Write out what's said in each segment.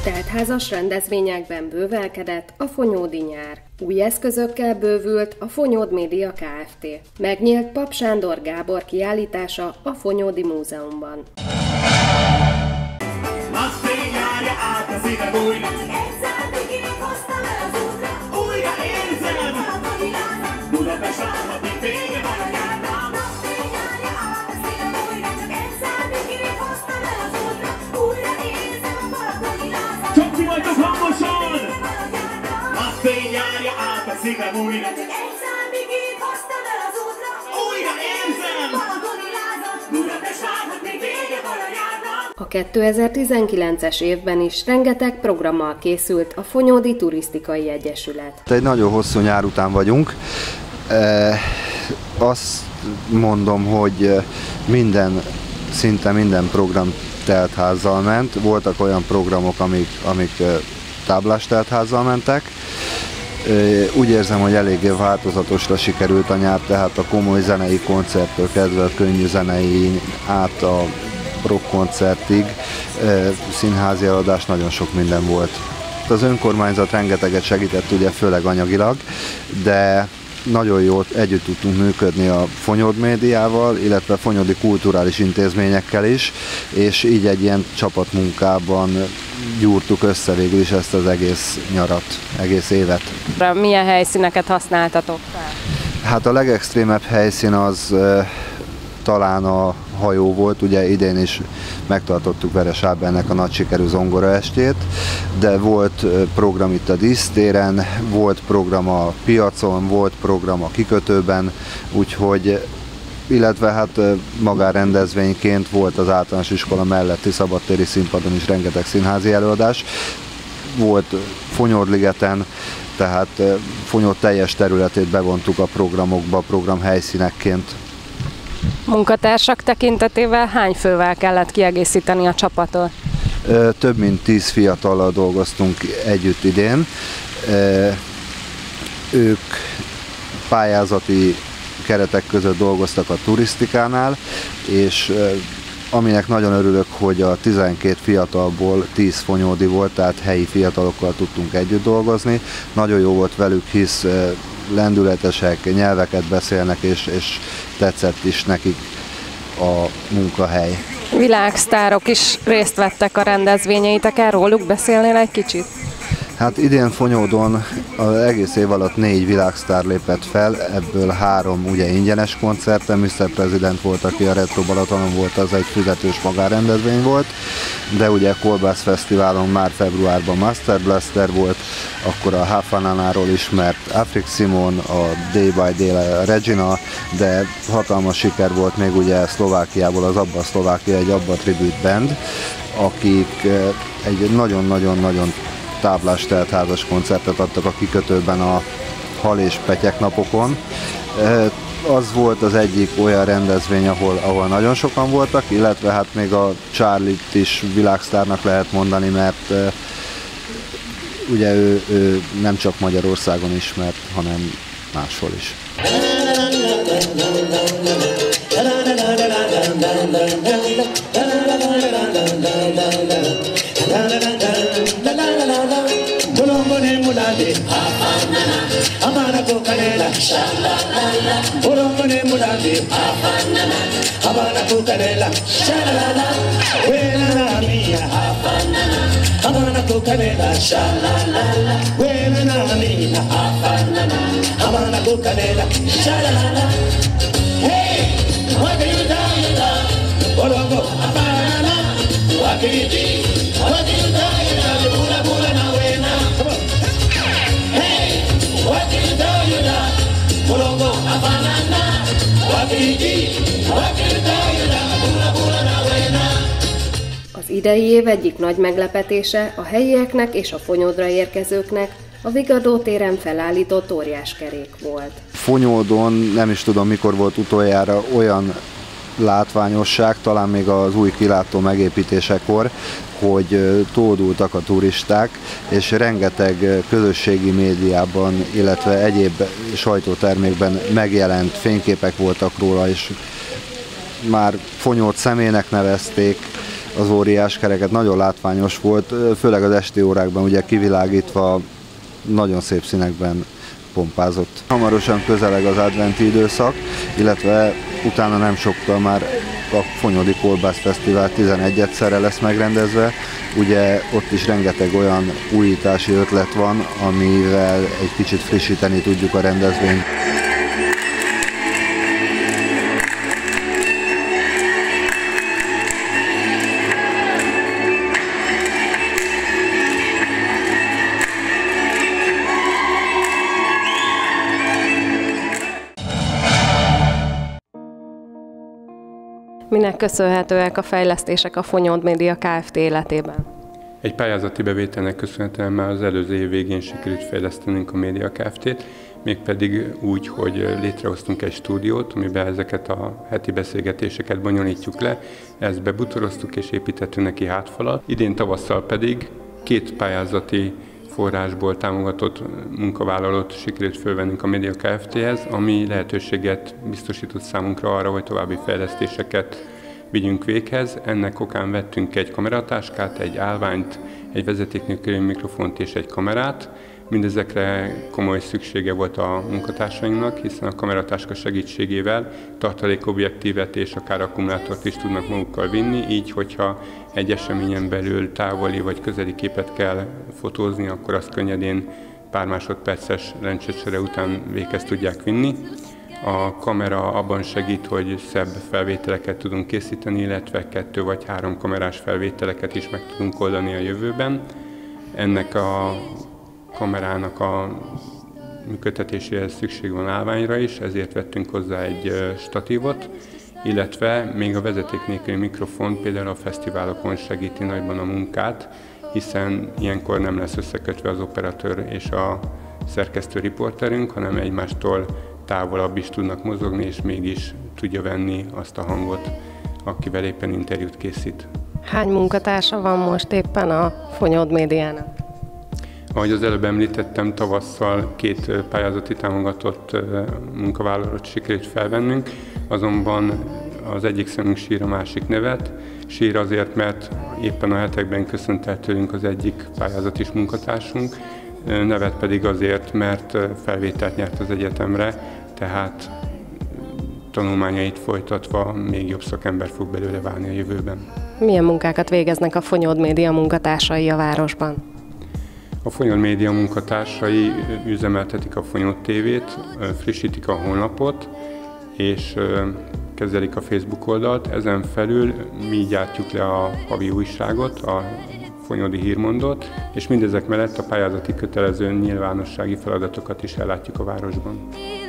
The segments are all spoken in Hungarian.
Teltházas rendezvényekben bővelkedett a Fonyódi nyár. Új eszközökkel bővült a Fonyód Média Kft. Megnyílt Pap Sándor Gábor kiállítása a Fonyódi Múzeumban. A 2019-es évben is rengeteg programmal készült a Fonyódi Turisztikai Egyesület. Egy nagyon hosszú nyár után vagyunk. Azt mondom, hogy szinte minden program teltházzal ment. Voltak olyan programok, amik táblás teltházzal mentek. Úgy érzem, hogy eléggé változatosra sikerült a nyár, tehát a komoly zenei koncerttől kezdve a könnyű zenei át a rock koncertig, színházi előadás, nagyon sok minden volt. Az önkormányzat rengeteget segített, ugye főleg anyagilag, de nagyon jól együtt tudtunk működni a Fonyód médiával, illetve Fonyódi kulturális intézményekkel is, és így egy ilyen csapatmunkában gyúrtuk össze végül is ezt az egész nyarat, egész évet. Milyen helyszíneket használtatok fel? Hát a legextrémebb helyszín az talán a hajó volt, ugye idén is megtartottuk Veres Ábelnek a nagy sikerű zongoraestjét, de volt program itt a dísztéren, volt program a piacon, volt program a kikötőben, úgyhogy, illetve hát magánrendezvényként volt az általános iskola melletti szabadtéri színpadon is rengeteg színházi előadás, volt Fonyódligeten, tehát Fonyód teljes területét bevontuk a programokba, programhelyszínekként. Munkatársak tekintetével hány fővel kellett kiegészíteni a csapatot? Több mint 10 fiatallal dolgoztunk együtt idén. Ők pályázati keretek között dolgoztak a turisztikánál, és aminek nagyon örülök, hogy a 12 fiatalból 10 fonyódi volt, tehát helyi fiatalokkal tudtunk együtt dolgozni. Nagyon jó volt velük, hisz lendületesek, nyelveket beszélnek, és tetszett is nekik a munkahely. Világsztárok is részt vettek a rendezvényeiteken, róluk beszélnél egy kicsit? Hát idén Fonyódon az egész év alatt 4 világsztár lépett fel, ebből 3 ugye ingyenes koncerten, Mr. President volt, aki a Retro Balatonon volt, az egy fizetős magánrendezvény volt, de ugye Kolbász Fesztiválon már februárban Master Blaster volt, akkor a Hafanánáról ismert Afrik Simon, a Day by Day Regina, de hatalmas siker volt még ugye Szlovákiából az Abba Szlovákia, egy Abba Tribute Band, akik egy nagyon-nagyon-nagyon táblás teltházas koncertet adtak a kikötőben a Hal és Petyek napokon. Az volt az egyik olyan rendezvény, ahol nagyon sokan voltak, illetve hát még a Charlie-t is világsztárnak lehet mondani, mert ugye ő nem csak Magyarországon ismert, hanem máshol is. Az idei év egyik nagy meglepetése a helyieknek és a Fonyódra érkezőknek a Vigadó téren felállított óriáskerék volt. Fonyódon nem is tudom mikor volt utoljára olyan látványosság, talán még az új kilátó megépítésekor, hogy tódultak a turisták, és rengeteg közösségi médiában, illetve egyéb sajtótermékben megjelent fényképek voltak róla, és már Fonyód személynek nevezték, az óriás kereket, nagyon látványos volt, főleg az esti órákban ugye kivilágítva, nagyon szép színekben pompázott. Hamarosan közeleg az adventi időszak, illetve utána nem sokkal már a Fonyódi Kolbász Fesztivál 11-szerre lesz megrendezve. Ugye ott is rengeteg olyan újítási ötlet van, amivel egy kicsit frissíteni tudjuk a rendezvényt. Minek köszönhetőek a fejlesztések a Fonyód Média Kft. Életében? Egy pályázati bevételnek köszönhetően már az előző év végén sikerült fejlesztenünk a Média Kft-t, mégpedig úgy, hogy létrehoztunk egy stúdiót, amiben ezeket a heti beszélgetéseket bonyolítjuk le, ezt bebutoroztuk és építettünk neki hátfalat. Idén tavasszal pedig 2 pályázati forrásból támogatott munkavállalót sikerült fölvennünk a Média Kft-hez, ami lehetőséget biztosított számunkra arra, hogy további fejlesztéseket vigyünk véghez. Ennek okán vettünk egy kameratáskát, egy állványt, egy vezeték nélküli mikrofont és egy kamerát. Mindezekre komoly szüksége volt a munkatársainknak, hiszen a kameratáska segítségével tartalékobjektívet és akár akkumulátort is tudnak magukkal vinni, így hogyha egy eseményen belül távoli vagy közeli képet kell fotózni, akkor azt könnyedén pár másodperces lencsecsere után véghez tudják vinni. A kamera abban segít, hogy szebb felvételeket tudunk készíteni, illetve 2 vagy 3 kamerás felvételeket is meg tudunk oldani a jövőben. Ennek a kamerának a működtetéséhez szükség van állványra is, ezért vettünk hozzá egy statívot, illetve még a vezeték nélküli mikrofon például a fesztiválokon segíti nagyban a munkát, hiszen ilyenkor nem lesz összekötve az operatőr és a szerkesztő riporterünk, hanem egymástól távolabb is tudnak mozogni, és mégis tudja venni azt a hangot, akivel éppen interjút készít. Hány munkatársa van most éppen a Fonyód Médiának? Ahogy az előbb említettem, tavasszal 2 pályázati támogatott munkavállalót sikerült felvennünk, azonban az egyik szemünk sír, a másik nevet. Sír azért, mert éppen a hetekben köszönt el tőlünk az egyik pályázati munkatársunk, nevet pedig azért, mert felvételt nyert az egyetemre, tehát tanulmányait folytatva még jobb szakember fog belőle válni a jövőben. Milyen munkákat végeznek a Fonyód Média munkatársai a városban? A Fonyód Média munkatársai üzemeltetik a Fonyód TV-t, frissítik a honlapot, és kezelik a Facebook oldalt. Ezen felül mi gyártjuk le a havi újságot, a Fonyódi Hírmondót, és mindezek mellett a pályázati kötelező nyilvánossági feladatokat is ellátjuk a városban.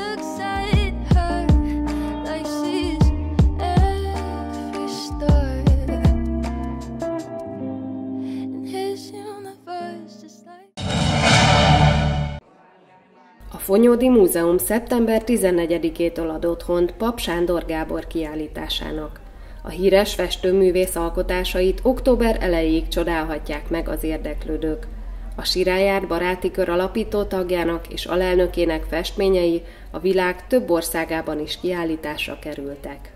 A Fonyódi Múzeum szeptember 14-től ad otthont Pap Sándor Gábor kiállításának. A híres festőművész alkotásait október elejéig csodálhatják meg az érdeklődők. A Sirályár baráti kör alapító tagjának és alelnökének festményei a világ több országában is kiállításra kerültek.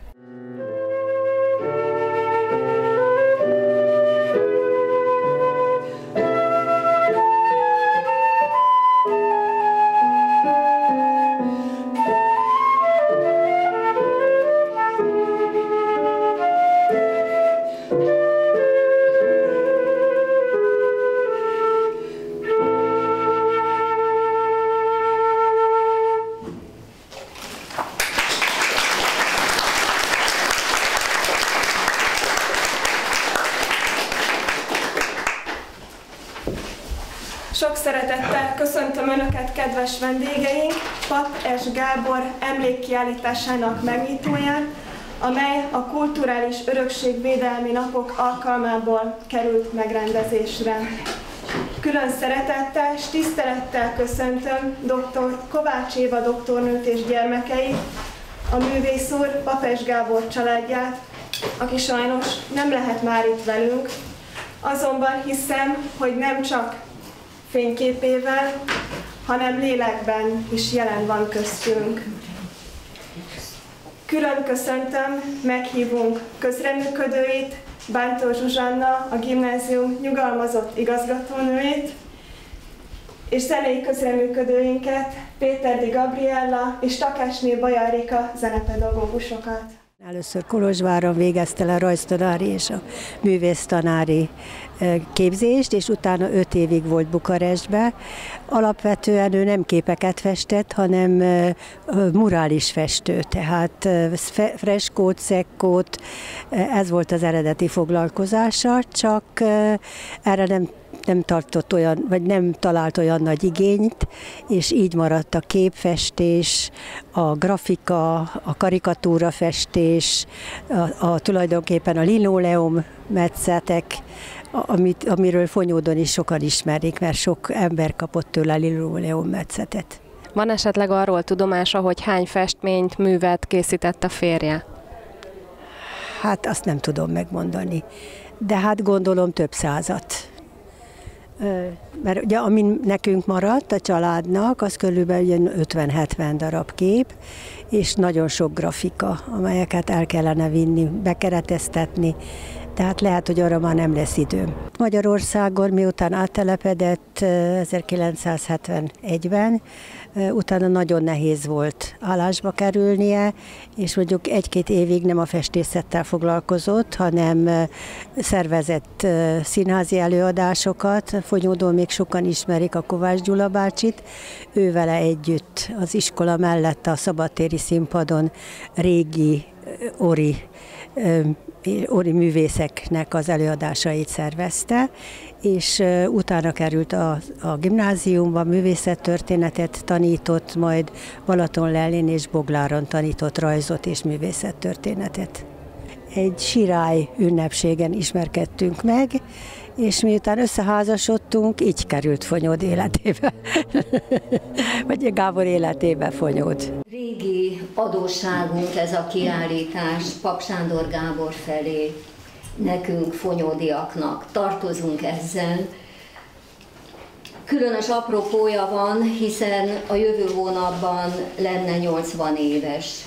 Sok szeretettel köszöntöm Önöket, kedves vendégeink, Pap S. Gábor emlékkiállításának megnyitóján, amely a Kulturális Örökségvédelmi Napok alkalmából került megrendezésre. Külön szeretettel és tisztelettel köszöntöm dr. Kovács Éva doktornőt és gyermekeit, a művész úr Pap S. Gábor családját, aki sajnos nem lehet már itt velünk, azonban hiszem, hogy nem csak fényképével, hanem lélekben is jelen van köztünk. Külön köszöntöm meghívunk közreműködőit, Bántó Zsuzsanna, a gimnázium nyugalmazott igazgatónőjét, és zenei közreműködőinket, Péterdi Gabriella és Takásné Bajarika zenepedagógusokat. Először Kolozsváron végezte le a rajztanári és a művésztanári képzést, és utána 5 évig volt Bukarestbe. Alapvetően ő nem képeket festett, hanem murális festő, tehát freskót, szekkót, ez volt az eredeti foglalkozása, csak erre nem tartott olyan, vagy nem talált olyan nagy igényt, és így maradt a képfestés, a grafika, a karikatúrafestés, tulajdonképpen a linoleum metszetek, amiről Fonyódon is sokan ismerik, mert sok ember kapott tőle a linoleum metszetet. Van esetleg arról tudomása, hogy hány festményt, művet készített a férje? Hát azt nem tudom megmondani, de hát gondolom több százat. Mert ugye ami nekünk maradt a családnak, az körülbelül 50-70 darab kép, és nagyon sok grafika, amelyeket el kellene vinni, bekereteztetni, tehát lehet, hogy arra már nem lesz időm. Magyarországon miután áttelepedett 1971-ben, utána nagyon nehéz volt állásba kerülnie, és mondjuk 1-2 évig nem a festészettel foglalkozott, hanem szervezett színházi előadásokat. Fonyódon még sokan ismerik a Kovács Gyula bácsit. Ő vele együtt az iskola mellett a szabadtéri színpadon régi ori művészeknek az előadásait szervezte, és utána került a gimnáziumba, művészettörténetet tanított, majd Balatonlellén és Bogláron tanított rajzot és művészettörténetet. Egy sirály ünnepségen ismerkedtünk meg, és miután összeházasodtunk, így került Fonyód életébe, vagy Gábor életébe Fonyód. Régi adósságunk ez a kiállítás Pap Sándor Gábor felé, nekünk, fonyódiaknak, tartozunk ezzel. Különös apropója van, hiszen a jövő hónapban lenne 80 éves.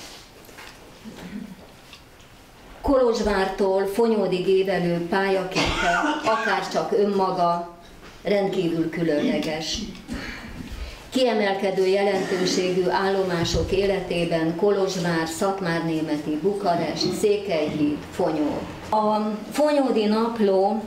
Kolozsvártól Fonyódig évelő pályaképe, akárcsak önmaga, rendkívül különleges. Kiemelkedő jelentőségű állomások életében Kolozsvár, Szatmárnémeti, Bukarest, Székelyhíd, Fonyód. A Fonyódi Napló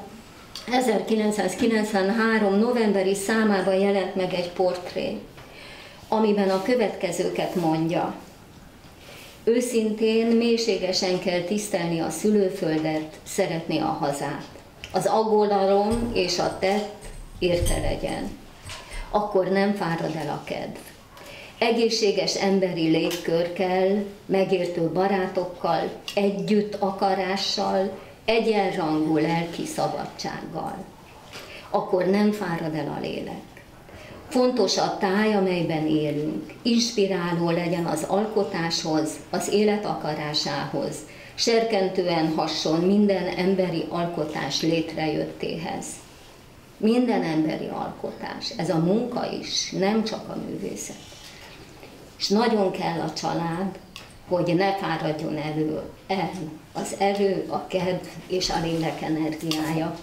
1993. novemberi számában jelent meg egy portré, amiben a következőket mondja. Őszintén, mélységesen kell tisztelni a szülőföldet, szeretni a hazát. Az aggodalom és a tett érte legyen. Akkor nem fárad el a kedv. Egészséges emberi légkör kell, megértő barátokkal, együtt akarással, egyenrangú lelki szabadsággal. Akkor nem fárad el a lélek. Fontos a táj, amelyben élünk. Inspiráló legyen az alkotáshoz, az élet akarásához, serkentően hasson minden emberi alkotás létrejöttéhez. Minden emberi alkotás, ez a munka is, nem csak a művészet. És nagyon kell a család, hogy ne fáradjon el az erő, a kedv és a lélek energiája.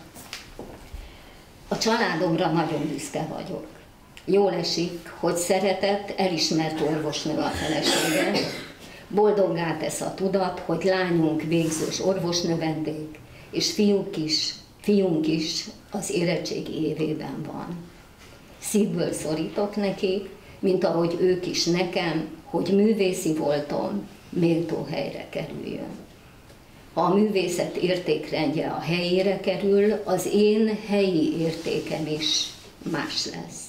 A családomra nagyon büszke vagyok. Jól esik, hogy szeretett, elismert orvosnő a felesége. Boldoggá tesz a tudat, hogy lányunk végzős orvosnövendék, és fiunk is az érettségi évében van. Szívből szorítok neki, mint ahogy ők is nekem, hogy művészi voltom méltó helyre kerüljön. Ha a művészet értékrendje a helyére kerül, az én helyi értékem is más lesz.